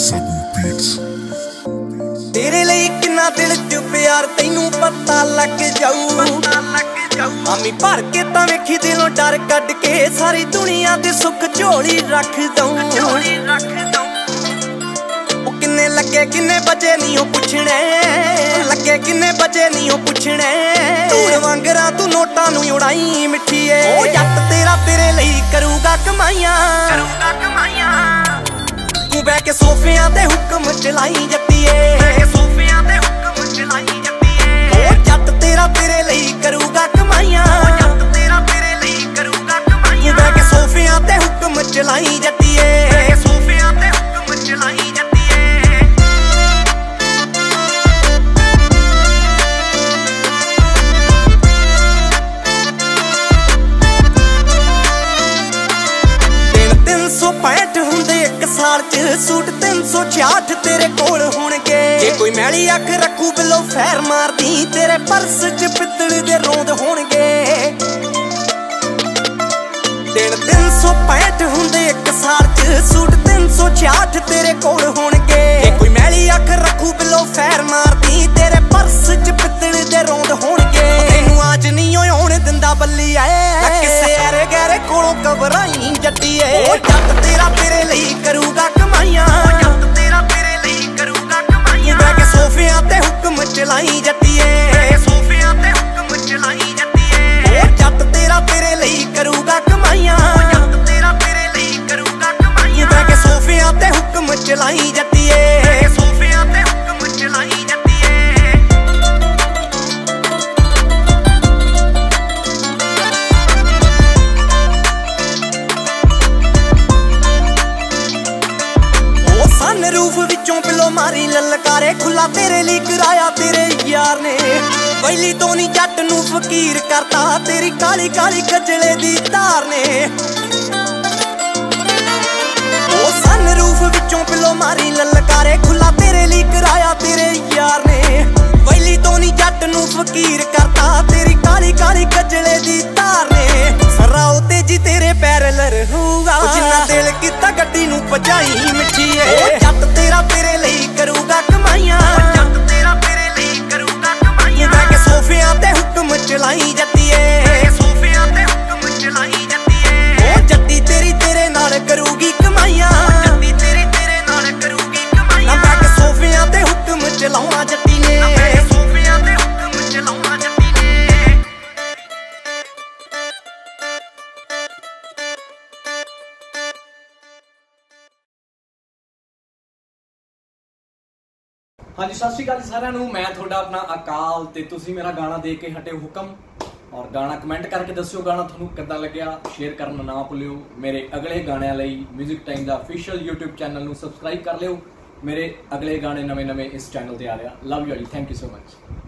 तेरे लिए किन्ना दिल च प्यार तैनू पता लग जाऊ। आमी भर के तां वेखी दिलों डर कढ के सारी दुनिया दे सुख झोली रख दऊं। किन्ने लगे किन्ने बजे नहीं ओ पुछणे, लगे किन्ने बजे नहीं ओ पुछणे। धूड़ वांगरा तू नोटां नूं उड़ाई मिठीए, ओ जट तेरा तेरे लिए करूगा कमाइयां। तू बह के सोफियां ते हुक्म चलाई जट्टीए, सोफियां ते हुक्म चलाई जट्टीए। ओ जट तेरा तेरे लिए करूगा कमाइयां, जट तेरा तेरे लिए करूगा कमाइयां। तू बह के सोफियां ते हुक्म चलाई जट्टीए, सोफियां ते हुक्म चलाई जट्टीए। सूट 366 तेरे कोल होणगे, जे कोई मैली अख रखू बिलो फैर मारदी तेरे पर्स च पित्तल दे रोंद होणगे। दिन 365 हुंदे एक साल च, सूट 366 तेरे कोल होणगे। जे कोई मैली अख रखू बिलो फैर मारदी तेरे पर्स च पित्तल दे रोंद होणगे। तैनू आज नहीं होण दिंदा बल्ली ऐ किसे ऐरे गैरे कोलों घबराई जट्टीए। ओ जट तेरा तेरे लिए करूगा कमाइयां, जट तेरा तेरे लिए करूगा कमाइयां। बह के सोफियां ते हुक्म चलाई जट्टीए, सोफियां ते हुक्म चलाई जट्टीए। ओ जट तेरा तेरे लिए करूगा कमाइयां, जट तेरा तेरे लिए करूगा कमाइयां। बह के सोफियां ते हुक्म चलाई जट्टीए, सोफियां ते हुक्म चलाई जट्टीए। रूफ विचों पिलो मारी ललकारे, खुला तेरे लिए कराया तेरे यार ने। पहली तो नहीं जट नू फकीर करता तेरी काली काली कजले दी तार ने। ओ सन रूफ विचों पिलो मारी ललकारे, खुला तेरे लिए कराया तेरे यार ने। पहली तो नहीं जट नू फकीर करता तेरी काली काली कजले दी तार ने। सराओ तेजी तेरे पैरलर होगा, जिन्ना दिल कीता गड्डी नू भजाई मिठीए। जट तेरा तेरे लिए करूगा कमाइयां, जट तेरा तेरे लिए करूगा कमाइयां। बह के सोफियां ते हुक्म चलाई जट्टीए, सोफियां ते हुक्म चलाई जट्टीए। ओ जट्टी तेरी तेरे नाल करूगी कमाइयां, जट्टी तेरी तेरे नाल करूगी कमाइयां। बह के सोफियां ते हुक्म चलाउणा जट्टी ने, सोफियां ते हुक्म चलाउणा जट्टी ने। हाँ जी, सत श्री अकाल सारिਆਂ ਨੂੰ। मैं थोड़ा अपना अकाल ते तुसी मेरा गाना देख के हटे हुक्म। और गाना कमेंट करके दस्सिओ गाना थानू किद्दां लग्गिया। शेयर करना ना भुल्लिओ। मेरे अगले गाणिਆਂ ਲਈ म्यूजिक टाइम ਦਾ ऑफिशियल यूट्यूब चैनल ਨੂੰ सब्सक्राइब कर लिओ। मेरे अगले गाने नवे इस चैनल ते आ रहा। लव यू जी, थैंक यू सो मच।